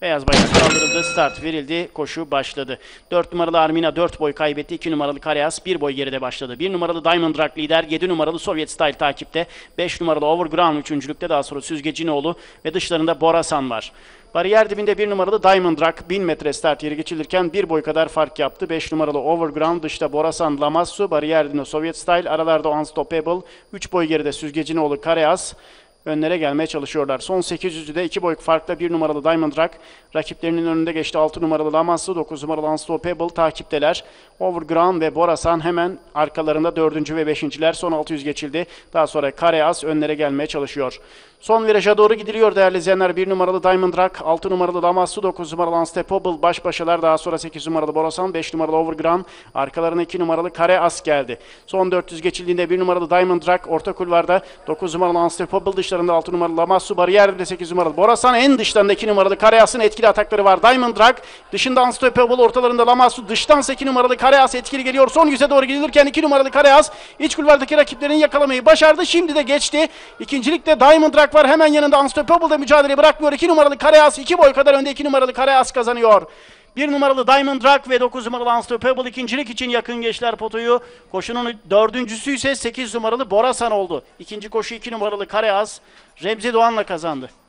Beyaz bayrak kaldırıldı, start verildi, koşu başladı. 4 numaralı Armina 4 boy kaybetti, 2 numaralı Kareas 1 boy geride başladı. 1 numaralı Diamond Rock lider, 7 numaralı Soviet Style takipte, 5 numaralı Overground üçüncülükte, daha sonra Süzgecinoğlu ve dışlarında Borasan var. Bariyer dibinde 1 numaralı Diamond Rock 1000 metre start yeri geçilirken 1 boy kadar fark yaptı. 5 numaralı Overground, dışta Borasan, Lamassu, bariyer dibinde Soviet Style, aralarda Unstoppable, 3 boy geride Süzgecinoğlu, Kareas önlere gelmeye çalışıyorlar. Son 800'de 2 boy farkla 1 numaralı Diamond Rock rakiplerinin önünde geçti. 6 numaralı Lamassu, 9 numaralı Unstoppable takipteler. Overground ve Borasan hemen arkalarında 4. ve 5.'ler. Son 600 geçildi. Daha sonra Kareas önlere gelmeye çalışıyor. Son viraja doğru gidiliyor değerli izleyenler. 1 numaralı Diamond Rock, 6 numaralı Lamassu, 9 numaralı Unstoppable baş başalar. Daha sonra 8 numaralı Borasan, 5 numaralı Overground. Arkalarına 2 numaralı Kareas geldi. Son 400 geçildiğinde 1 numaralı Diamond Rock orta kulvarda, 9 numaralı Unstoppable dışlarında, 6 numaralı Lamassu, bariyerde 8 numaralı Borasan, en dışlarında 2 numaralı Kareas'ın etkili atakları var. Diamond Rock dışında Unstoppable, ortalarında Lamassu, dıştan 2 numaralı Kareas etkili geliyor. Son 100'e doğru gidilirken 2 numaralı Kareas iç kulvardaki rakiplerini yakalamayı başardı. Şimdi de geçti. İkincilikte Diamond Rock var. Hemen yanında Unstoppable da mücadele bırakmıyor. 2 numaralı Kareas 2 boy kadar önde. 2 numaralı Kareas kazanıyor. 1 numaralı Diamond Rock ve 9 numaralı Unstoppable ikincilik için yakın geçtiler potoyu. Koşunun dördüncüsü ise 8 numaralı Borasan oldu. İkinci koşu 2 numaralı Kareas Remzi Doğan'la kazandı.